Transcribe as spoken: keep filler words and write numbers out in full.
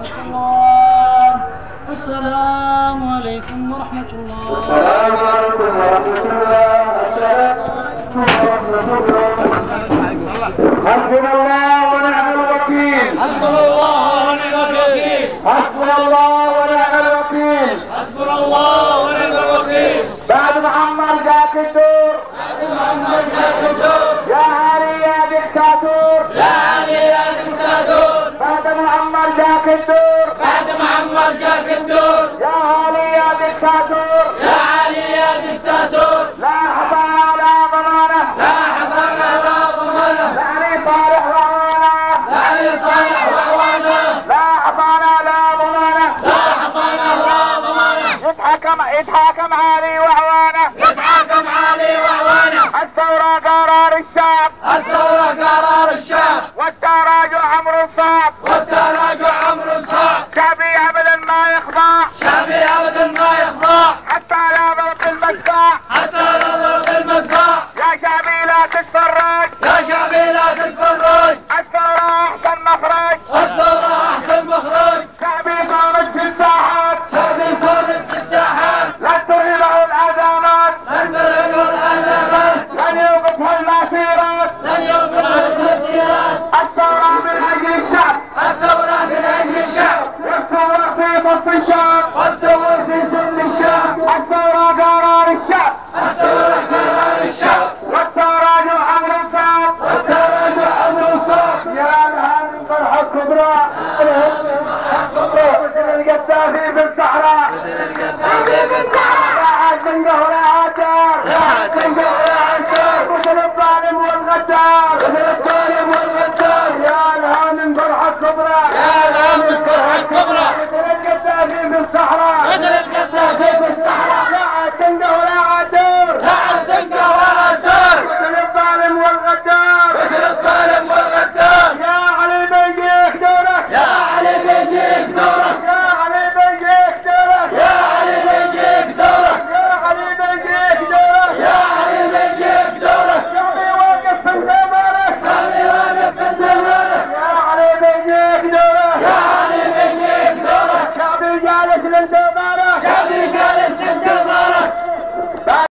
ورحمة الله. السلام عليكم ورحمة الله. السلام عليكم ورحمة الله. السلام عليكم ورحمة الله. حسبنا الله ونعم الوكيل. حسبنا الله ونعم الوكيل. حسبنا الله ونعم الوكيل. حسبنا الله ونعم الوكيل. بعد محمد جاك الدور. بعد محمد جاك الدور. يا علي يا دكتاتور. يا علي يا دكتاتور. بعد محمد جاك الدور. بعد محمد جاك الدور. يا علي يا دكتاتور. يا علي يا دكتاتور. لا حصانة ولا ضمانة. لا حصانة ولا ضمانة. لعني صالح وعوانة. لعني صالح وعوانة. لا حصانة لا ضمانة. لا حصانة ولا ضمانة. يتحكم يتحاكم علي وعوانة. يتحاكم علي وعوانة. الثورة قرار الشعب. الثورة قرار الشعب. والتراجع امر صعب. والتراجع امر صعب. شعبي ابدا ما يخضع. شعبي ابدا ما يخضع. حتى لا ضرب المدفع. حتى لا ضرب المدفع. يا شعبي لا تتفرج. يا شعبي لا تتفرج. الثورة احسن مخرج. الثورة احسن مخرج. شعبي صارت في الساحات. شعبي صارت في الساحات. لن ترهبه الازمات. لن ترهبه الازمات. لن يوقفها المسيرات. لن يوقفها المسيرات. الثورة من اجل الشعب. الثورة من اجل الشعب. والثورة في صف الشعب. والثورة في سن الشعب. الثورة قرار الشعب. الثورة قرار الشعب. والتراجع امر صعب. والتراجع امر صعب. يا لها من فرحة كبرى. مثل القذافي في الصحراء.